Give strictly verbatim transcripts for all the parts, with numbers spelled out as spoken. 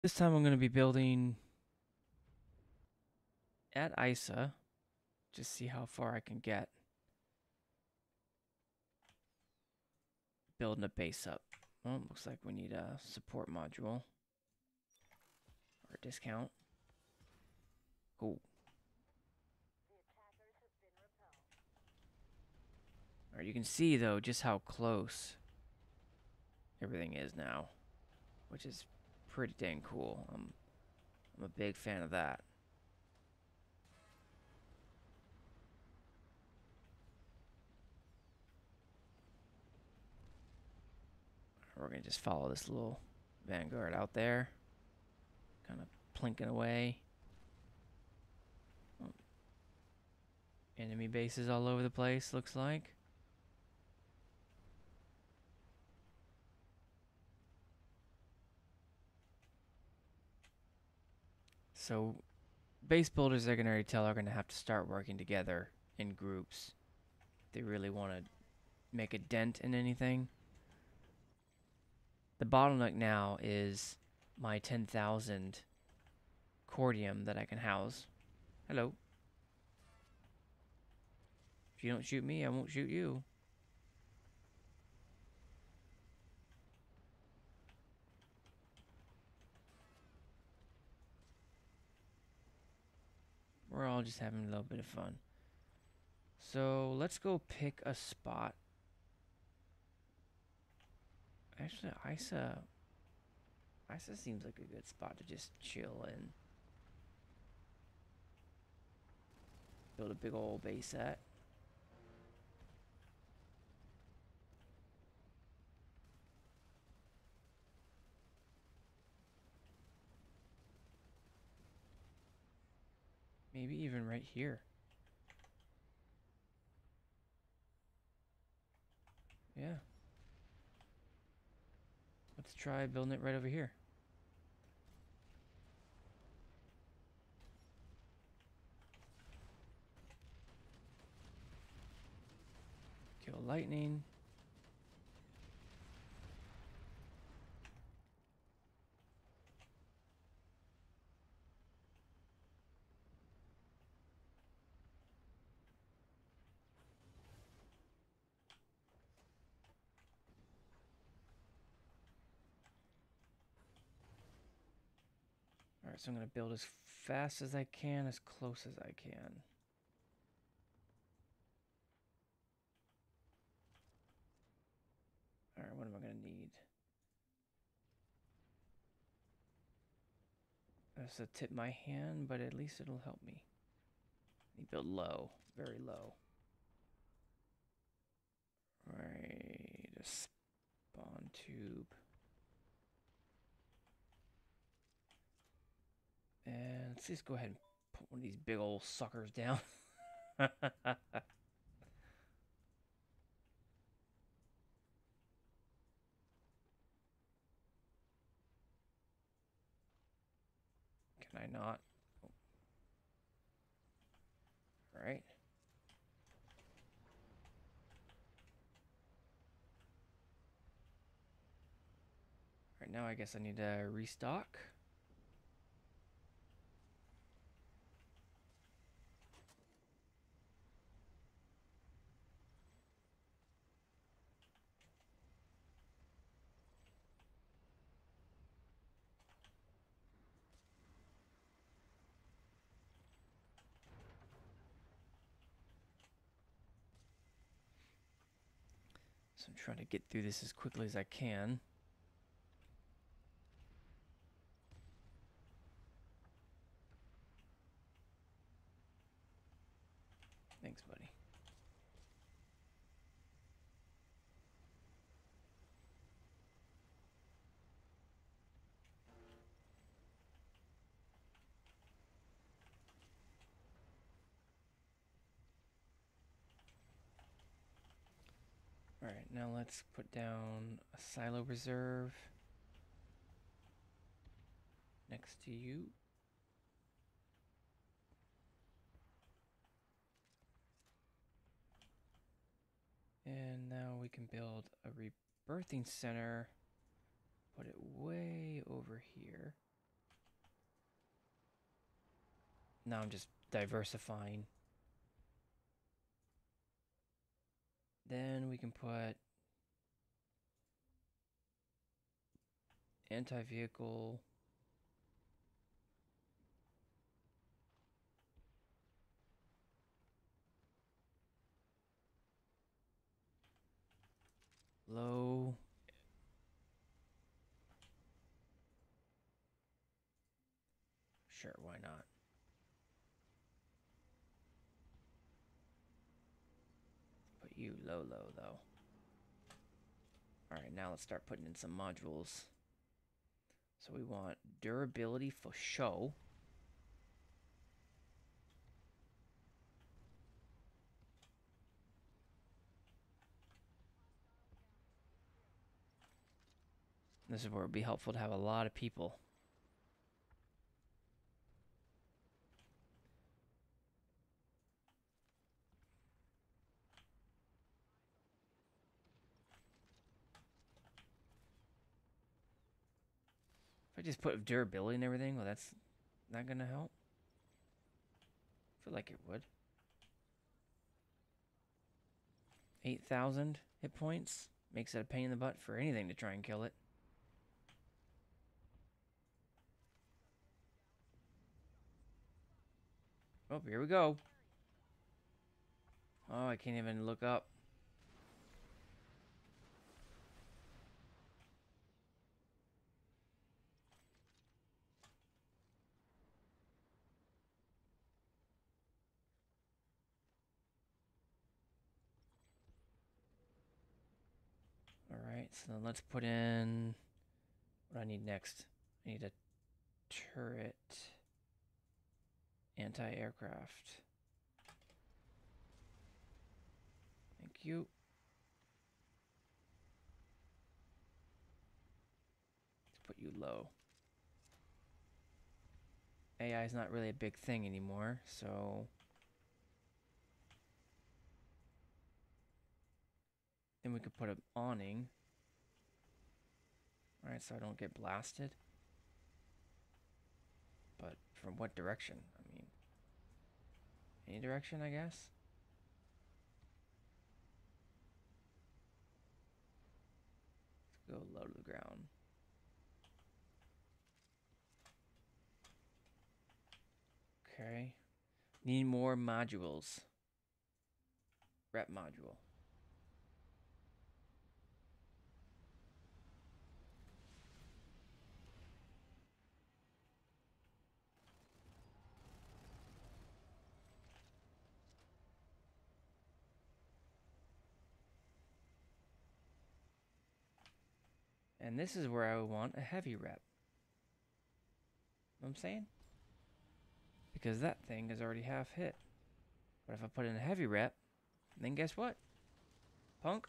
This time I'm going to be building at I S A, just see how far I can get. Building a base up. Well, looks like we need a support module. Or a discount. Cool. Alright, you can see though just how close everything is now. Which is pretty dang cool. I'm, I'm a big fan of that. We're going to just follow this little vanguard out there. Kind of plinking away. Oh. Enemy bases all over the place, looks like. So, base builders, I can already tell, are going to have to start working together in groups. If they really want to make a dent in anything. The bottleneck now is my ten thousand cordium that I can house. Hello. If you don't shoot me, I won't shoot you. We're all just having a little bit of fun. So let's go pick a spot. Actually, I S A... I S A seems like a good spot to just chill in. Build a big old base at. Maybe even right here. Yeah. Let's try building it right over here. Kill lightning. Alright, so I'm going to build as fast as I can, as close as I can. Alright, what am I going to need? That's to tip my hand, but at least it'll help me. Need to build low, very low. Right, a spawn tube. And let's just go ahead and put one of these big old suckers down. Can I not? Oh. All right. All right, now I guess I need to restock. So I'm trying to get through this as quickly as I can. Thanks, buddy. All right, now let's put down a silo reserve next to you. And now we can build a rebirthing center. Put it way over here. Now I'm just diversifying. Then we can put anti-vehicle. Low. Sure, why not? Put you low, low, though. Alright, now let's start putting in some modules. So we want durability for show. This is where it would be helpful to have a lot of people. If I just put durability and everything, well, that's not gonna help. I feel like it would. eight thousand hit points. Makes it a pain in the butt for anything to try and kill it. Oh, here we go. Oh, I can't even look up. Alright, so then let's put in what I need next. I need a turret. Anti-aircraft. Thank you. Let's put you low. A I is not really a big thing anymore, so then we could put an awning. Alright, so I don't get blasted. But from what direction? I mean, any direction, I guess? Let's go low to the ground. Okay. Need more modules. Rep module. And this is where I want a heavy rep. Know what I'm saying? Because that thing is already half hit. But if I put in a heavy rep, then guess what? Punk.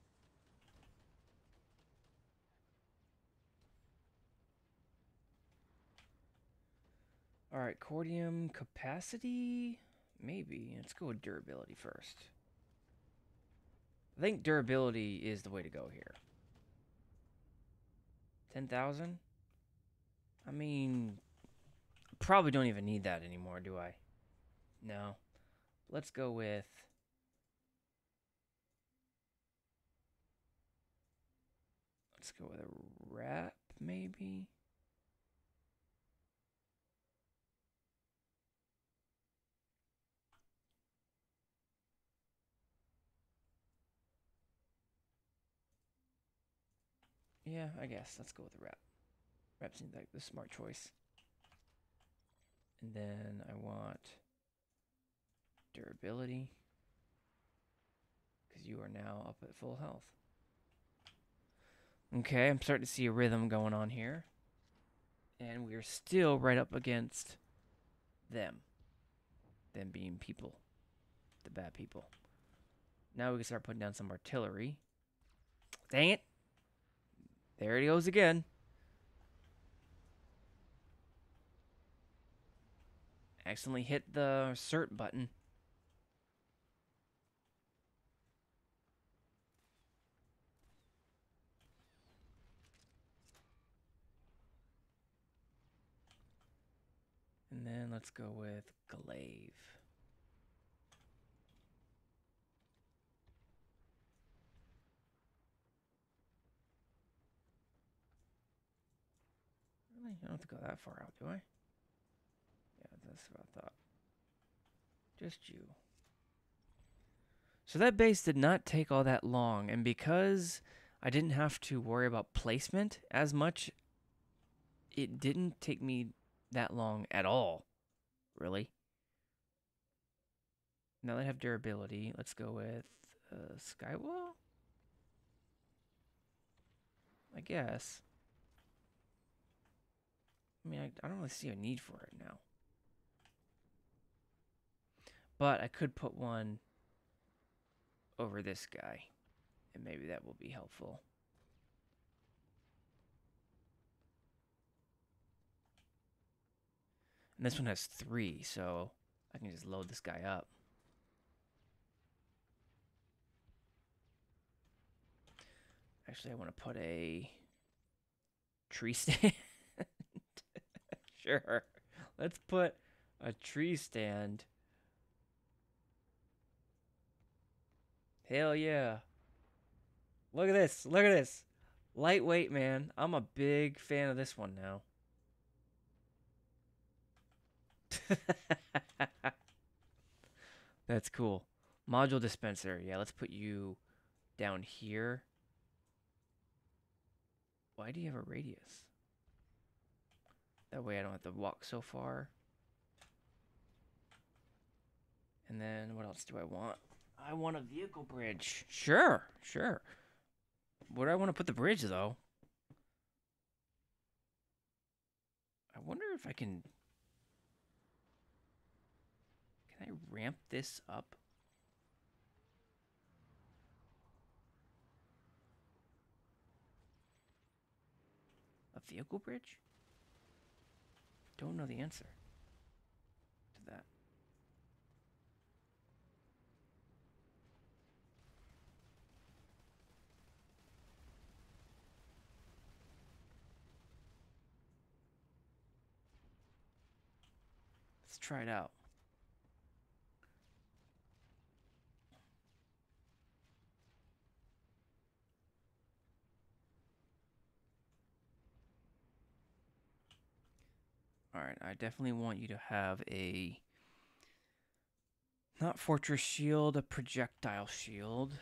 Alright, cordium capacity? Maybe. Let's go with durability first. I think durability is the way to go here. ten thousand? I mean, probably don't even need that anymore, do I? No. Let's go with... Let's go with a wrap, maybe? Yeah, I guess. Let's go with the wrap. Wrap seems like the smart choice. And then I want durability. Because you are now up at full health. Okay, I'm starting to see a rhythm going on here. And we're still right up against them. Them being people. The bad people. Now we can start putting down some artillery. Dang it. There it goes again. Accidentally hit the insert button. And And then let's go with glaive. Really? I don't have to go that far out, do I? Yeah, that's what I thought. Just you. So that base did not take all that long, and because I didn't have to worry about placement as much, it didn't take me that long at all, really. Now that I have durability, let's go with uh, skywall? I guess. I mean, I, I don't really see a need for it now. But I could put one over this guy, and maybe that will be helpful. And this one has three, so I can just load this guy up. Actually, I want to put a tree stand. Sure. Let's put a tree stand. Hell yeah. Look at this. Look at this. Lightweight, man. I'm a big fan of this one now. That's cool. Module dispenser. Yeah, let's put you down here. Why do you have a radius? That way I don't have to walk so far. And then what else do I want? I want a vehicle bridge. Sure, sure. Where do I want to put the bridge, though? I wonder if I can... Can I ramp this up? A vehicle bridge? Don't know the answer to that. Let's try it out. Alright, I definitely want you to have a... Not fortress shield, a projectile shield.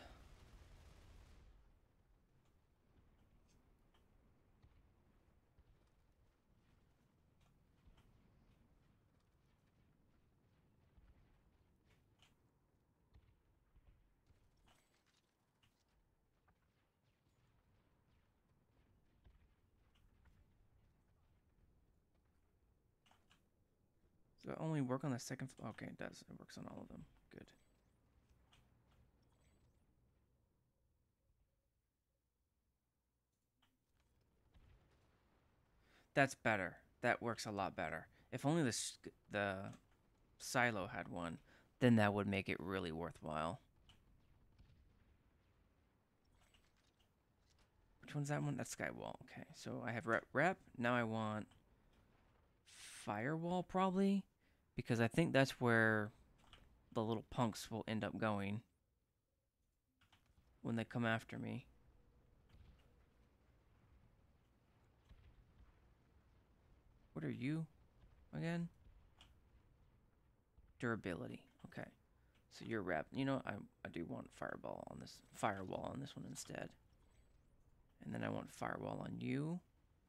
Does it only work on the second floor? Okay, it does. It works on all of them. Good. That's better. That works a lot better. If only the the silo had one, then that would make it really worthwhile. Which one's that one? That's skywall. Okay, so I have rep rep. Now I want firewall probably, because I think that's where the little punks will end up going when they come after me. What are you again? Durability. Okay. So you're rep. You know, I, I do want fireball on this firewall on this one instead. And then I want firewall on you.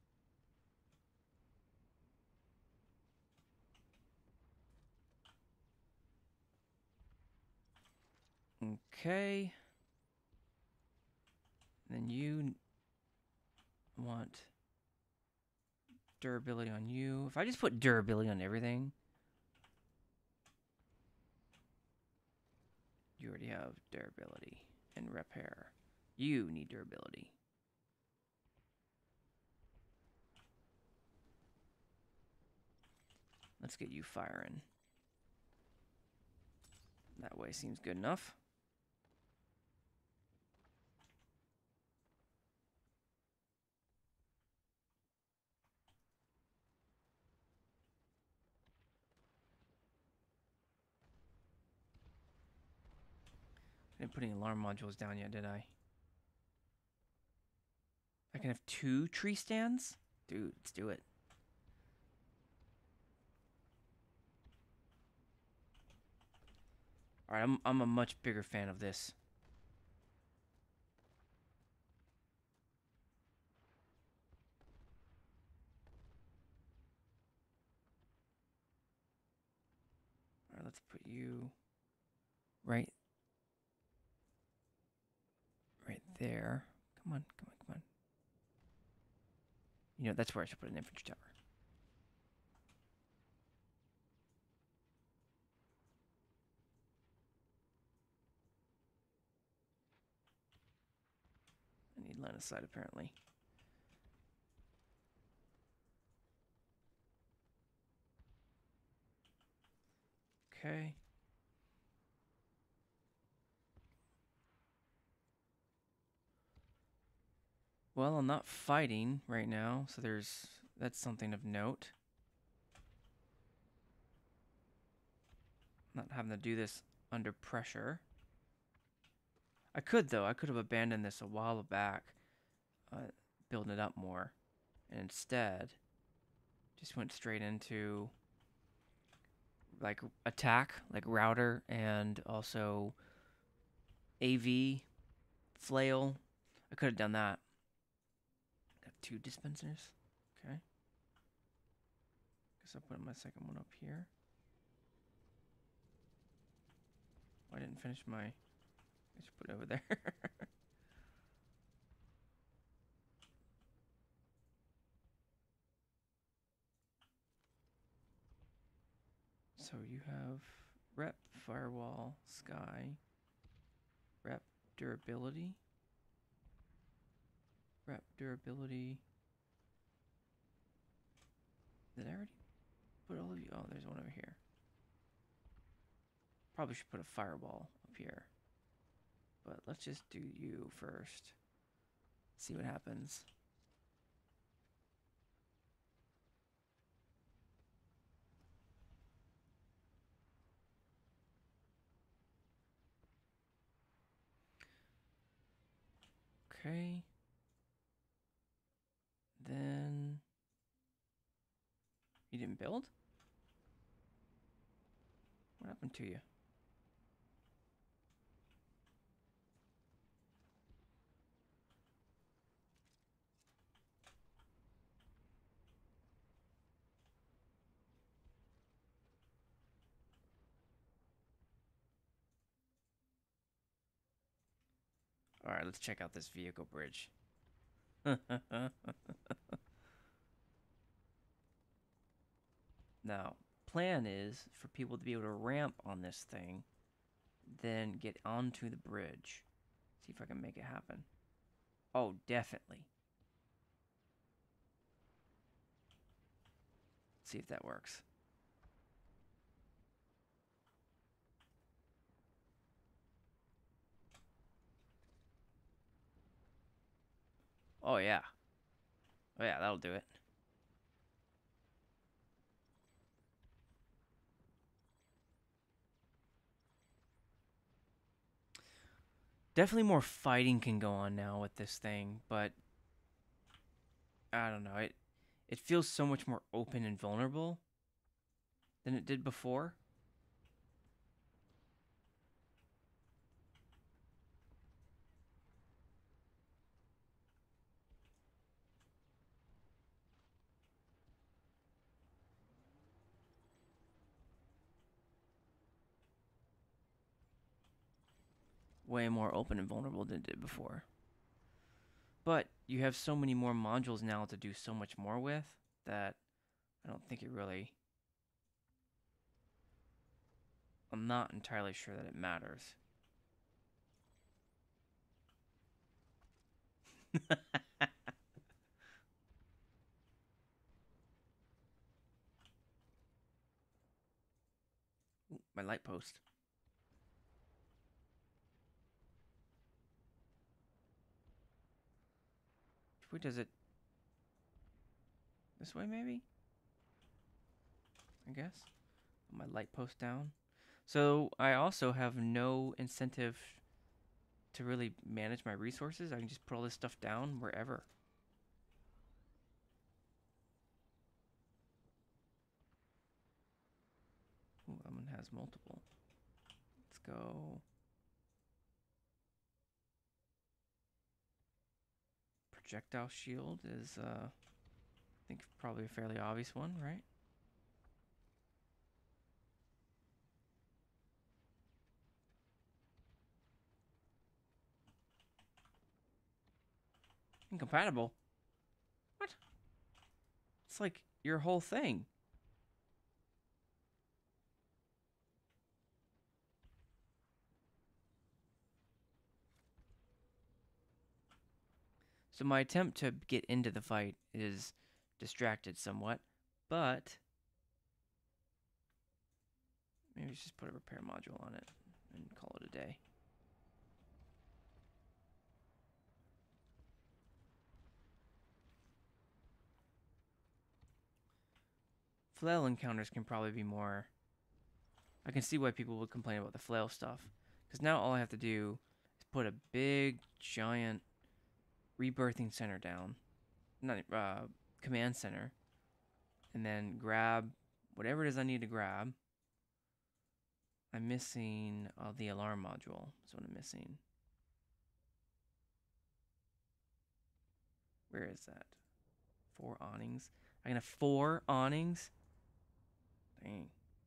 Okay. Then you want durability on you. If I just put durability on everything, you already have durability and repair. You need durability. Let's get you firing. That way seems good enough. Didn't put any alarm modules down yet, did I? I can have two tree stands? Dude, let's do it. Alright, I'm, I'm a much bigger fan of this. Alright, let's put you right, right there. Come on, come on, come on. You know, that's where I should put an infantry tower. I need line of sight, apparently. Okay. Well, I'm not fighting right now, so there's that's something of note. Not having to do this under pressure. I could, though. I could have abandoned this a while back, uh, building it up more. And instead, just went straight into, like, attack, like router, and also A V, flail. I could have done that. Got two dispensers. Okay. Guess I'll put my second one up here. Oh, I didn't finish my... I should put it over there. So you have rep, firewall, sky, rep, durability, rep, durability. Did I already put all of you? Oh, there's one over here. Probably should put a firewall up here. But let's just do you first. See what happens. Okay. Then you didn't build? What happened to you? All right, let's check out this vehicle bridge. Now, plan is for people to be able to ramp on this thing, then get onto the bridge. See if I can make it happen. Oh, definitely. See if that works. Oh, yeah. Oh, yeah, that'll do it. Definitely more fighting can go on now with this thing, but I don't know. It it feels so much more open and vulnerable than it did before. Way more open and vulnerable than it did before. But you have so many more modules now to do so much more with that I don't think it really... I'm not entirely sure that it matters. Ooh, my light post. Which way does it... This way, maybe? I guess. Put my light post down. So I also have no incentive to really manage my resources. I can just put all this stuff down wherever. Ooh, that one has multiple. Let's go. Projectile shield is, uh, I think, probably a fairly obvious one, right? Incompatible? What? It's like your whole thing. So my attempt to get into the fight is distracted somewhat, but maybe let's just put a repair module on it and call it a day. Flail encounters can probably be more... I can see why people would complain about the flail stuff. Because now all I have to do is put a big, giant rebirthing center down. Not, uh, command center. And then grab whatever it is I need to grab. I'm missing uh, the alarm module. That's what I'm missing. Where is that? Four awnings. I can have four awnings? Dang.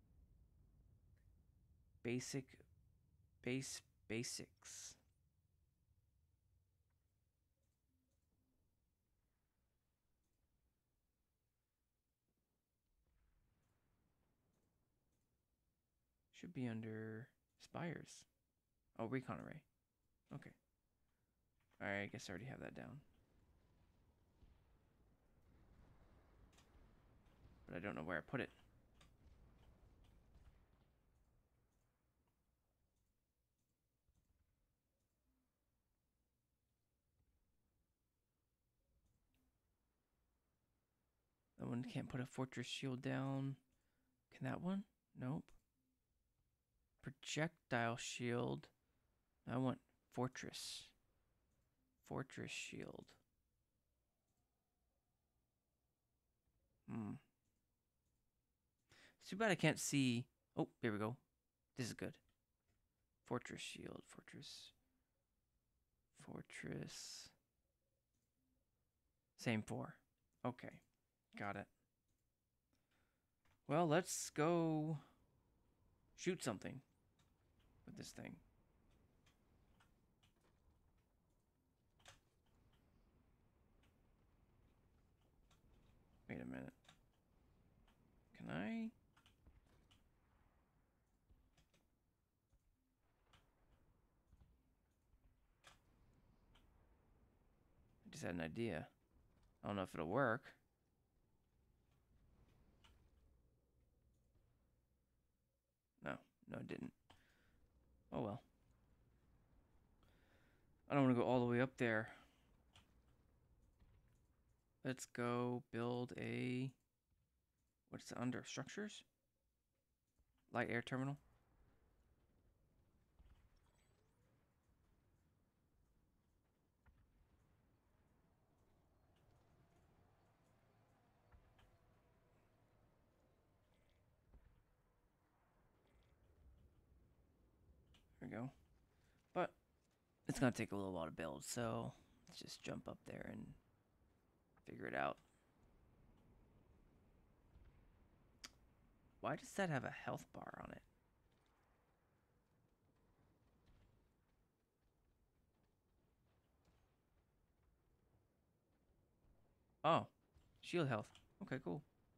Basic, base, basics. Should be under spires. Oh, recon array. Okay. Alright, I guess I already have that down. But I don't know where I put it. That one can't put a fortress shield down. Can that one? Nope. Projectile shield. I want fortress. Fortress shield. Hmm. It's too bad I can't see. Oh, here we go. This is good. Fortress shield. Fortress. Fortress. Same four. Okay. Got it. Well, let's go shoot something with this thing. Wait a minute. Can I? I just had an idea. I don't know if it'll work. No, no, it didn't. Oh well. I don't want to go all the way up there. Let's go build a... What's it under? Structures? Light air terminal? There we go. But it's going to take a little while to build, so let's just jump up there and figure it out. Why does that have a health bar on it? Oh, shield health. Okay, cool.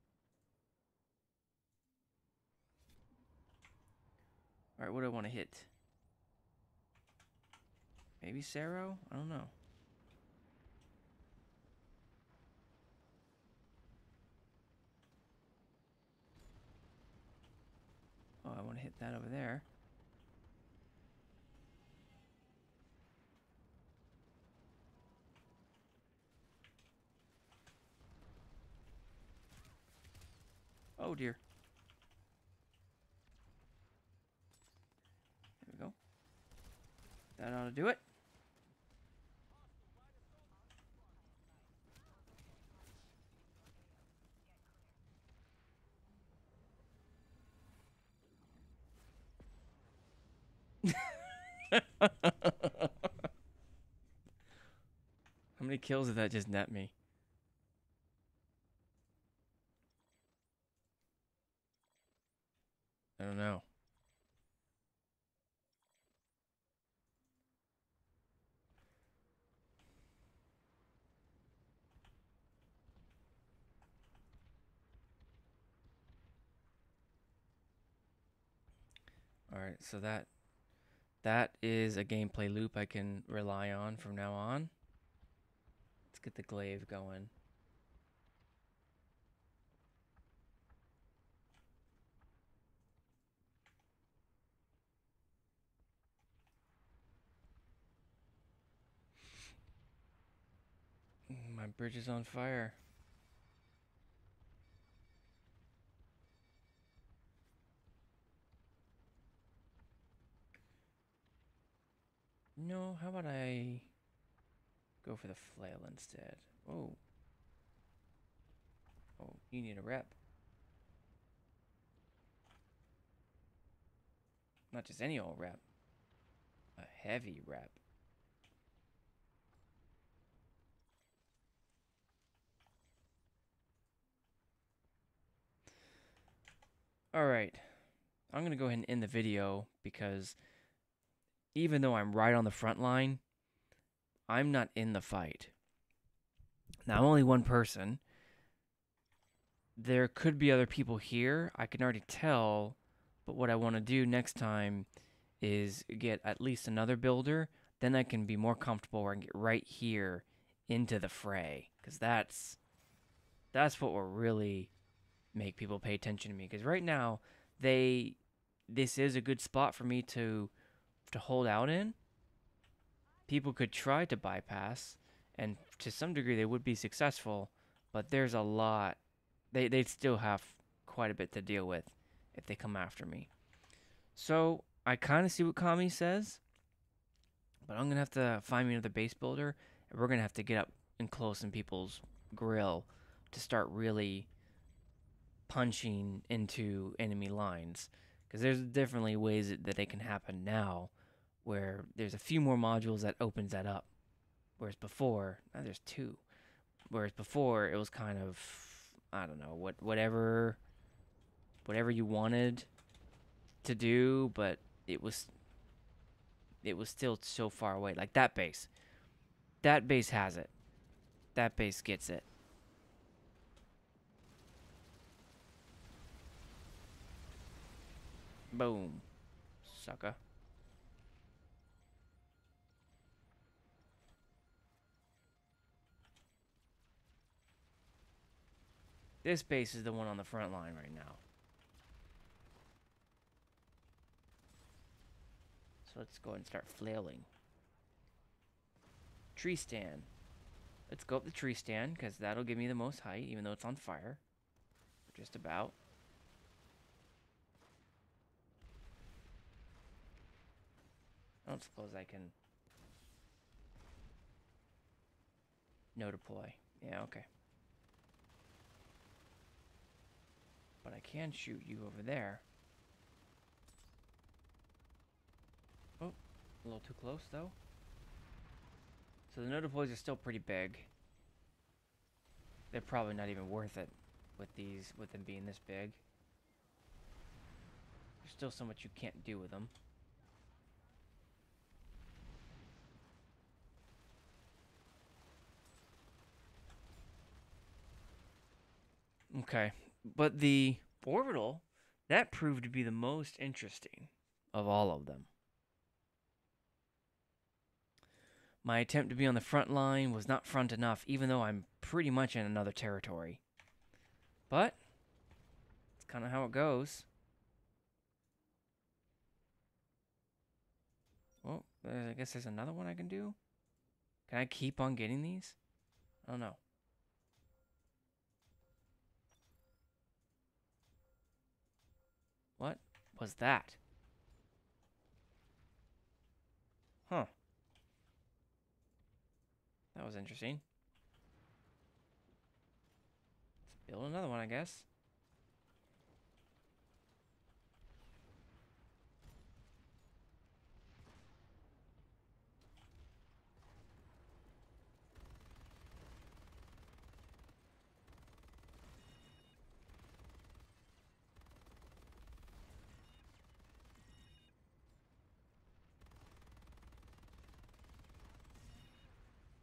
Alright, what do I want to hit? Maybe Saro? I don't know. Oh, I want to hit that over there. Oh dear. There we go. That ought to do it. How many kills did that just net me? I don't know. All right, so that that is a gameplay loop I can rely on from now on. Let's get the glaive going. My bridge is on fire. No, how about I go for the flail instead? Oh. Oh, you need a rep. Not just any old rep. A heavy rep. Alright. I'm going to go ahead and end the video because even though I'm right on the front line, I'm not in the fight. Now, I'm only one person. There could be other people here. I can already tell. But what I want to do next time is get at least another builder. Then I can be more comfortable where I can get right here into the fray. Because that's, that's what will really make people pay attention to me. Because right now, they... this is a good spot for me to to hold out in. People could try to bypass, and to some degree they would be successful, but there's a lot. They, they'd still have quite a bit to deal with if they come after me. So, I kind of see what Kami says, but I'm going to have to find me another base builder, and we're going to have to get up and close in people's grill to start really punching into enemy lines. Because there's definitely ways that, that they can happen now where there's a few more modules that opens that up. Whereas before, now there's two. Whereas before, it was kind of, I don't know, what whatever, whatever you wanted to do, but it was, it was still so far away. Like that base, that base has it. That base gets it. Boom, sucker. This base is the one on the front line right now. So let's go ahead and start flailing. Tree stand. Let's go up the tree stand, because that'll give me the most height, even though it's on fire. Just about. I don't suppose I can... no deploy. Yeah, okay. But I can shoot you over there. Oh, a little too close, though. So the no deploys are still pretty big. They're probably not even worth it with these, with them being this big. There's still so much you can't do with them. Okay, but the orbital, that proved to be the most interesting of all of them. My attempt to be on the front line was not front enough, even though I'm pretty much in another territory. But, it's kind of how it goes. Well, I guess there's another one I can do. Can I keep on getting these? I don't know. What was that? Huh. That was interesting. Let's build another one, I guess.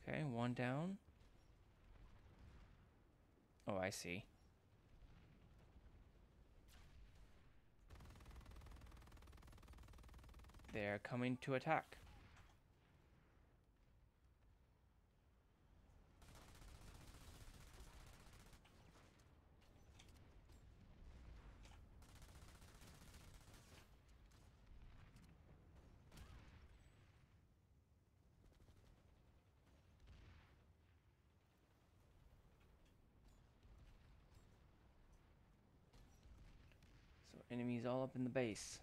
Okay, one down. Oh, I see. They're coming to attack. So enemies all up in the base.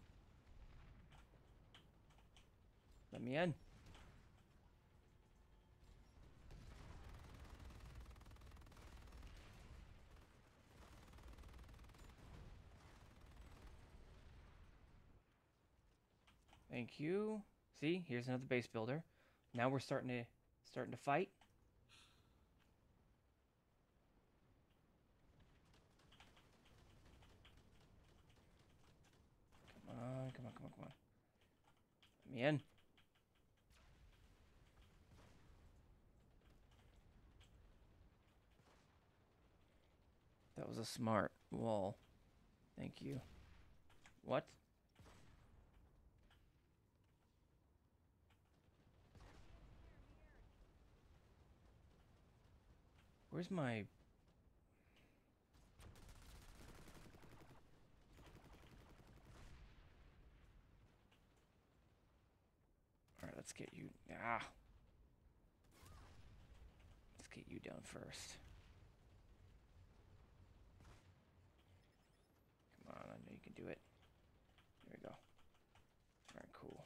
Let me in. Thank you. See, here's another base builder. Now we're starting to starting to fight. Come on, come on, come on, come on. Let me in. That was a smart wall. Thank you. What? Where's my... Alright, let's get you... Ah! Let's get you down first. Come on, I know you can do it. There we go. Alright, cool.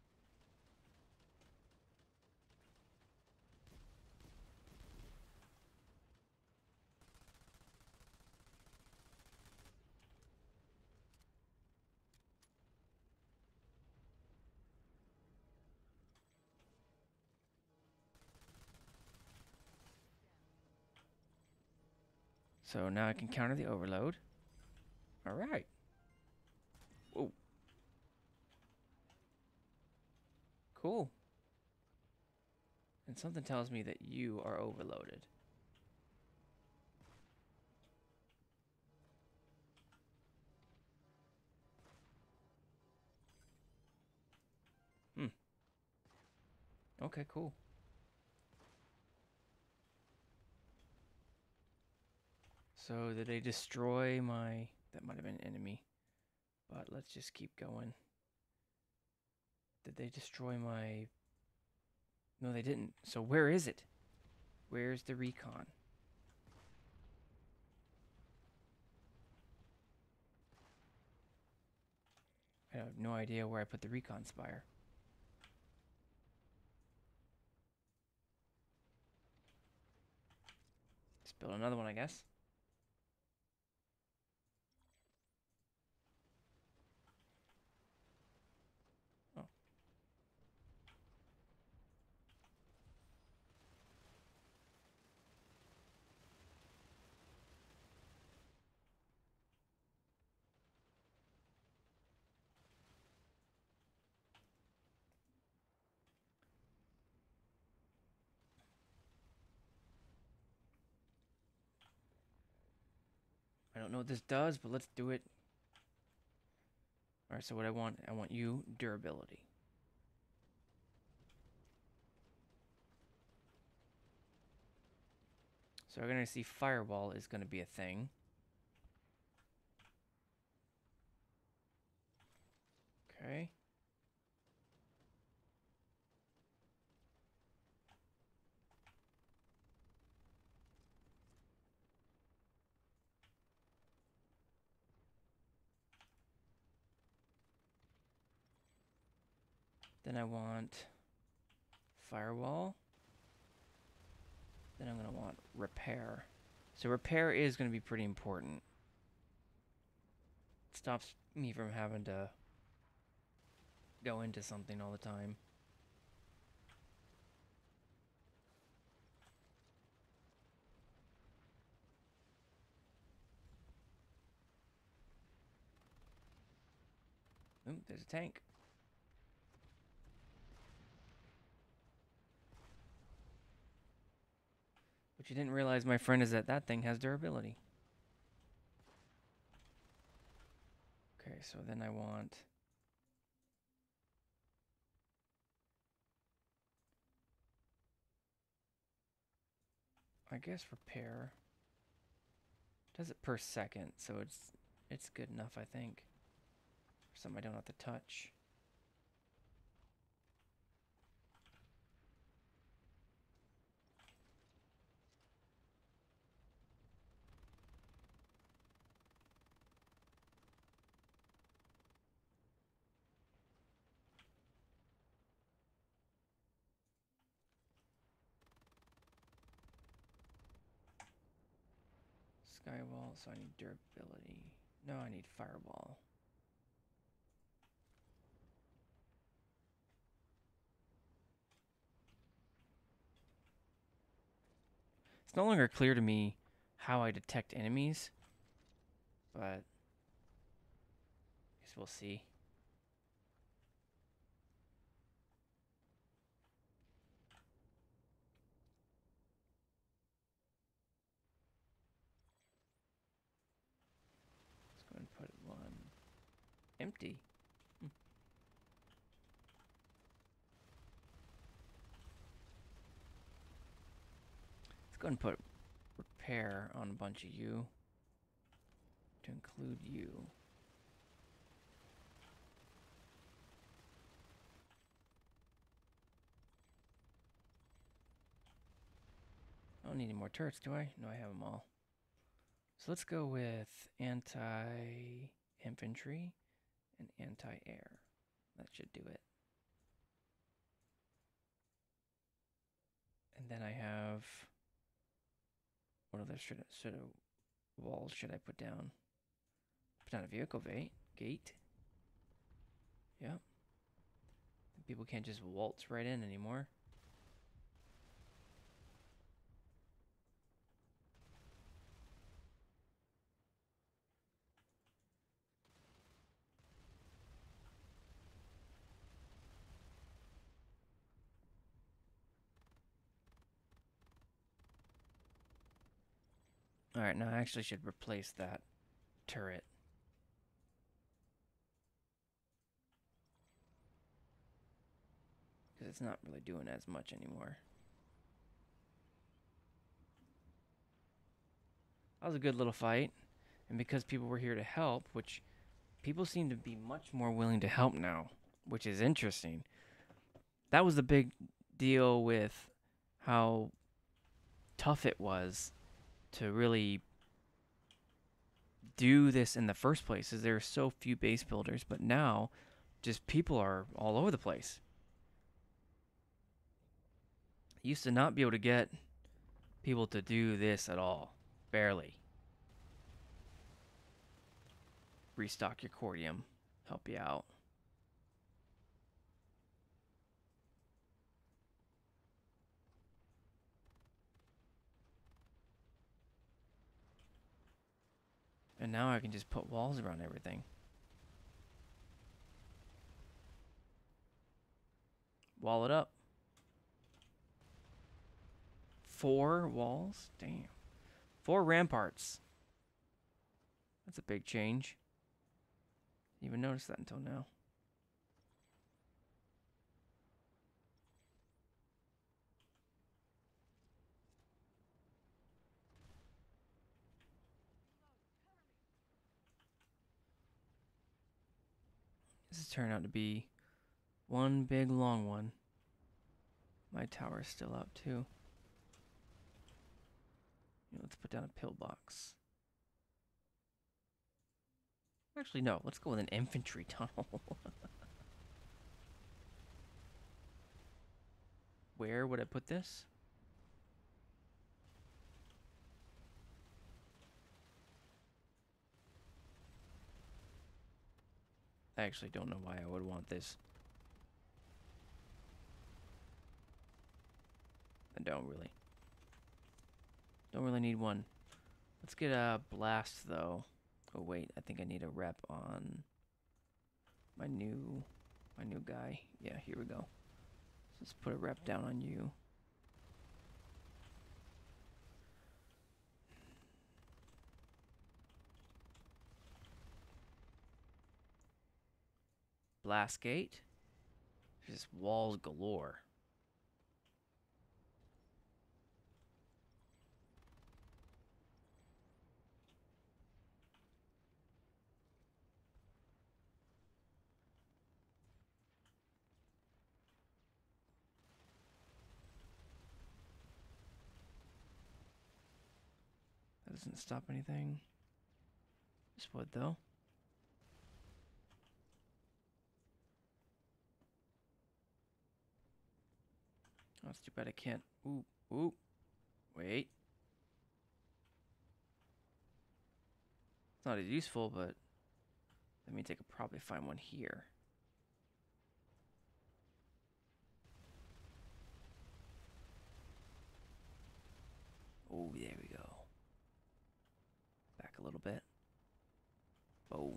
So now I can counter the overload. Alright. Whoa. Cool. And something tells me that you are overloaded. Hmm. Okay, cool. So did they destroy my... That might have been an enemy. But let's just keep going. Did they destroy my... No, they didn't. So where is it? Where's the recon? I have no idea where I put the recon spire. Let's build another one, I guess. Oh. I don't know what this does, but let's do it. Alright, so what I want, I want you, durability. So we're going to see firewall is going to be a thing. Okay. Then I want firewall. Then I'm going to want repair. So repair is going to be pretty important. It stops me from having to go into something all the time. Ooh, there's a tank. But you didn't realize, my friend, is that that thing has durability. Okay, so then I want... I guess repair. Does it per second, so it's it's good enough, I think. For something I don't have to touch. Skywall, so I need durability. No, I need fireball. It's no longer clear to me how I detect enemies, but I guess we'll see. Let's go and put one empty. Hmm. Let's go and put repair on a bunch of you to include you. I don't need any more turrets, do I? No, I have them all. So let's go with anti-infantry and anti-air. That should do it. And then I have... What other sort of, sort of walls should I put down? Put down a vehicle gate. Gate. Yep. People can't just waltz right in anymore. Alright, now I actually should replace that turret. Because it's not really doing as much anymore. That was a good little fight. And because people were here to help, which people seem to be much more willing to help now, which is interesting. That was the big deal with how tough it was to really do this in the first place, is there are so few base builders, but now just people are all over the place. Used to not be able to get people to do this at all. Barely. Restock your cordium. Help you out. And now I can just put walls around everything. Wall it up. Four walls? Damn. Four ramparts. That's a big change. Didn't even notice that until now. This has turned out to be one big long one. My tower is still up too. Let's put down a pillbox. Actually, no. Let's go with an infantry tunnel. Where would I put this? I actually don't know why I would want this. I don't really. Don't really need one. Let's get a blast though. Oh wait, I think I need a rep on my new my new guy. Yeah, here we go. Let's put a rep down on you. blast gate. There's just walls galore. That doesn't stop anything. Just wood though. Oh, it's too bad I can't. Ooh, ooh. Wait. It's not as useful, but that means I could probably find one here. Oh, there we go. Back a little bit. Boom.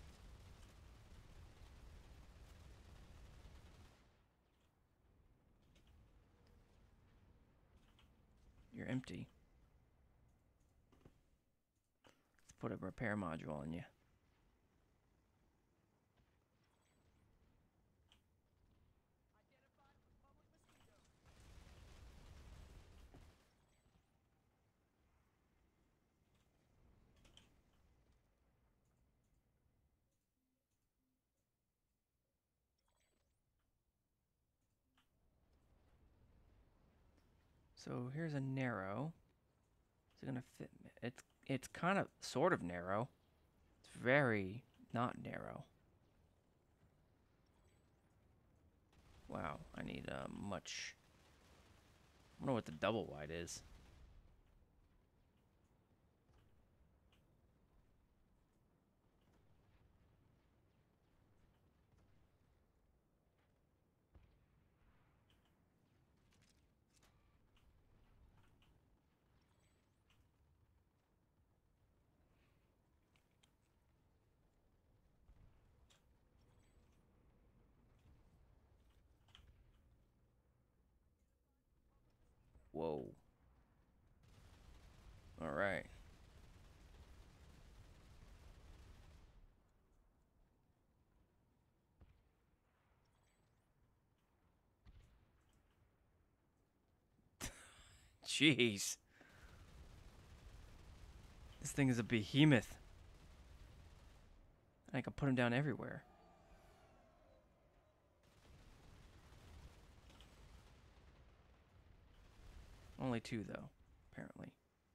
You're empty. Let's put a repair module on you. So here's a narrow. Is it gonna fit me? It's it's kind of sort of narrow. It's very not narrow. Wow, I need a uh, much. I wonder what the double wide is. Whoa. All right. Jeez. This thing is a behemoth. I can put him down everywhere. Only two, though, apparently.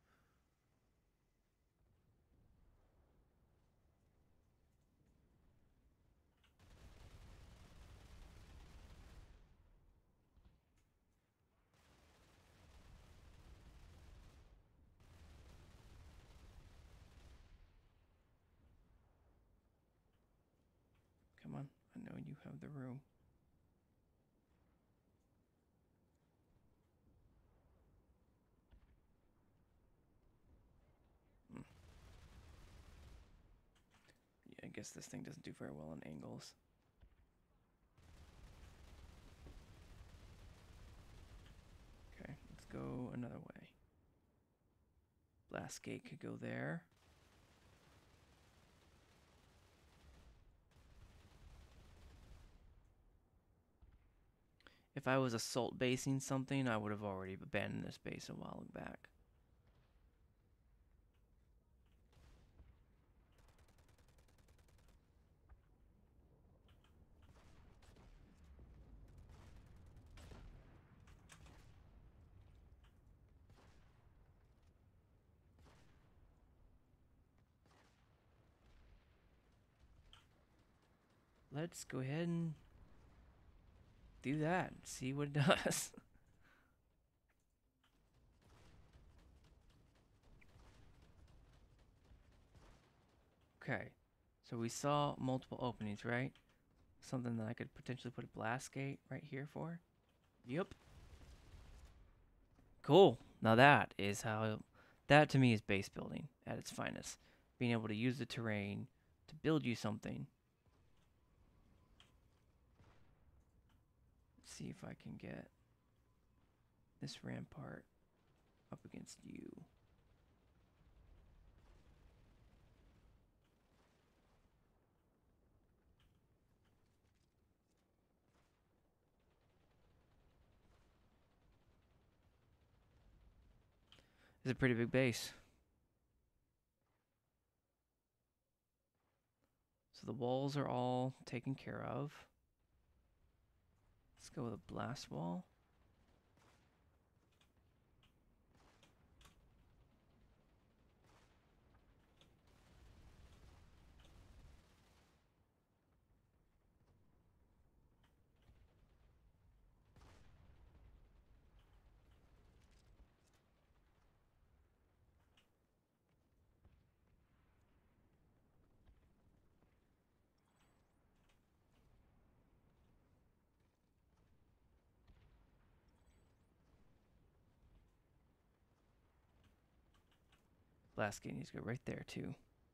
Come on, I know you have the room. Hmm. Yeah, I guess this thing doesn't do very well on angles. Okay, let's go another way. Blast gate could go there. If I was assault basing something, I would have already abandoned this base a while back. Let's go ahead and do that. See what it does. Okay. So we saw multiple openings, right? Something that I could potentially put a blast gate right here for. Yep. Cool. Now that is how... That to me is base building at its finest. Being able to use the terrain to build you something. Let's see if I can get this rampart up against you. It's a pretty big base. So the walls are all taken care of. Let's go with a blast wall. Blast gate needs to go right there too.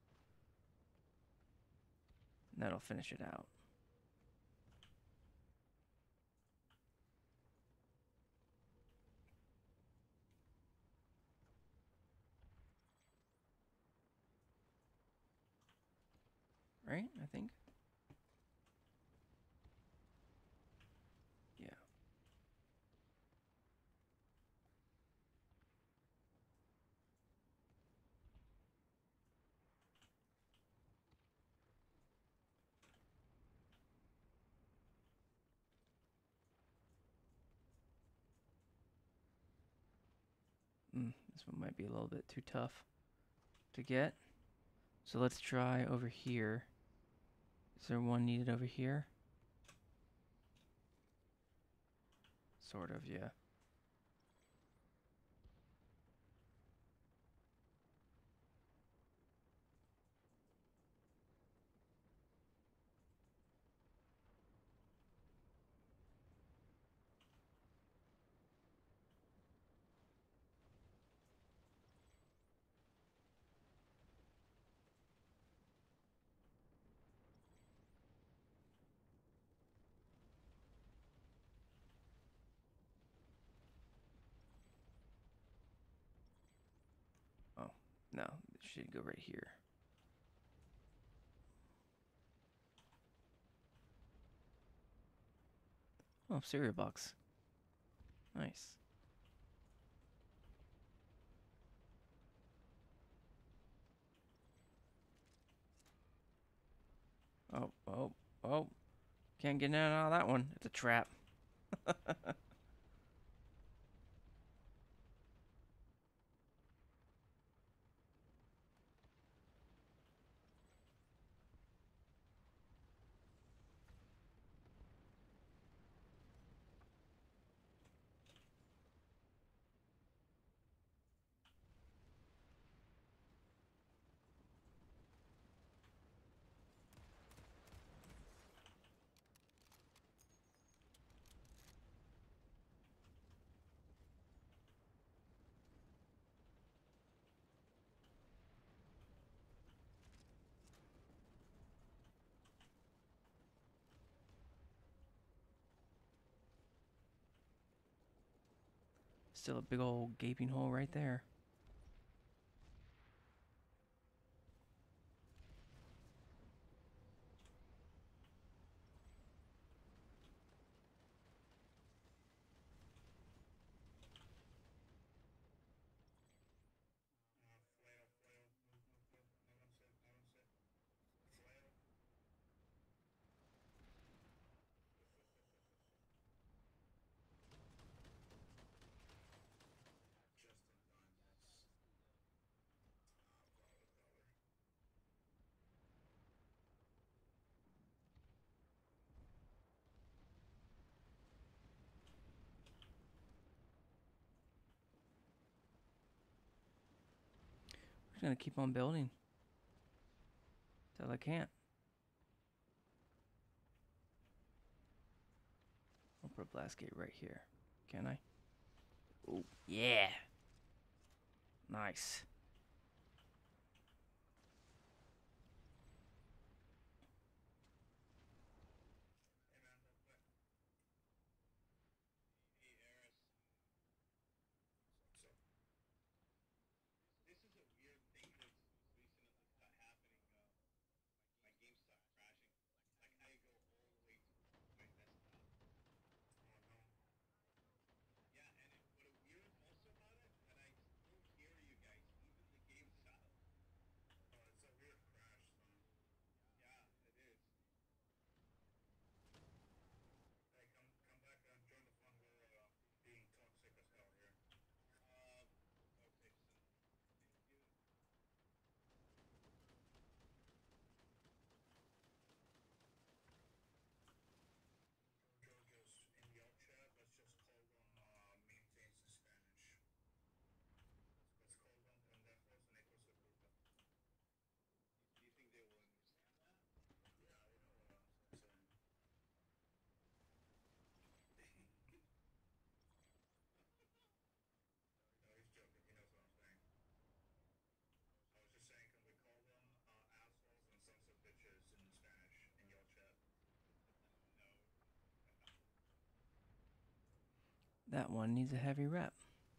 And that'll finish it out. Right, I think. Yeah. Mm, this one might be a little bit too tough to get. So let's try over here. Is there one needed over here? Sort of, yeah. Oh, no, it should go right here. Oh, cereal box. Nice. Oh, oh, oh. Can't get in out of that one. It's a trap. Still a big old gaping hole right there. I'm just gonna keep on building till I can't. I'll put a blast gate right here. Can I? Oh, yeah. Nice. That one needs a heavy rep.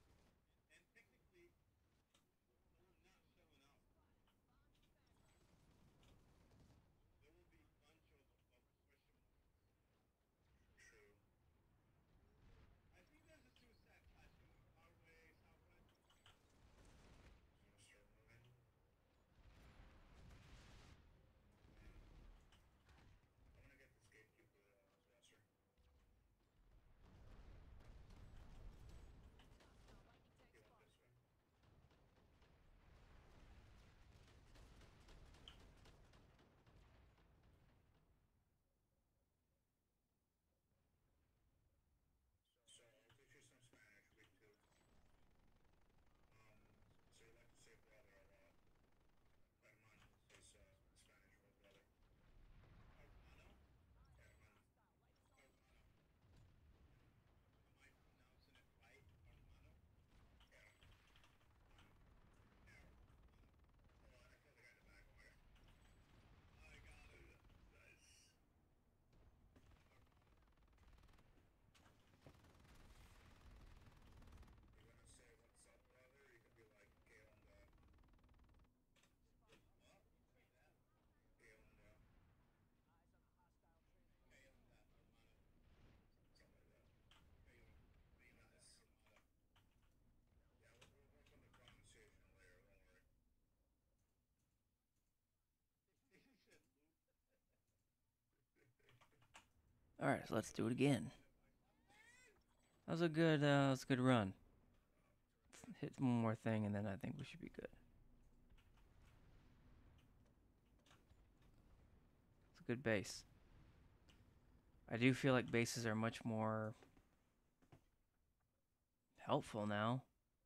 All right, so let's do it again. That was a good, uh, that was a good run. Let's hit one more thing, and then I think we should be good. It's a good base. I do feel like bases are much more helpful now.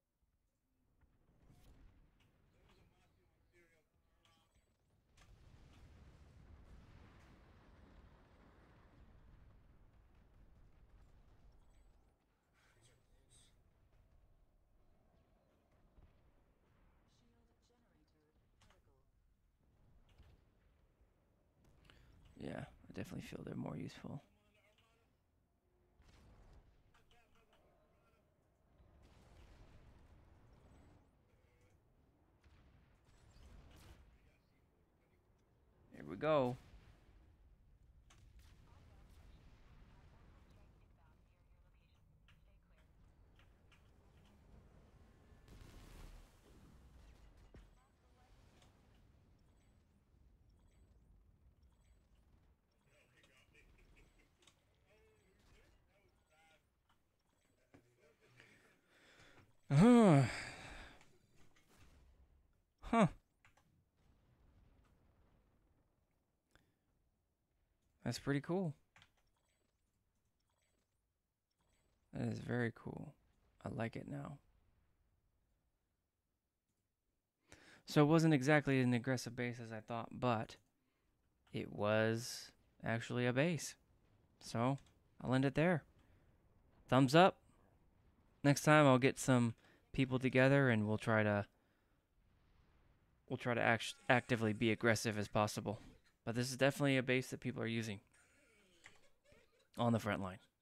Yeah, I definitely feel they're more useful. Here we go. Huh. Huh. That's pretty cool. That is very cool. I like it now. So it wasn't exactly an aggressive base as I thought, but it was actually a base. So I'll end it there. Thumbs up. Next time I'll get some people together and we'll try to we'll try to act actively be aggressive as possible. But this is definitely a base that people are using on the front line.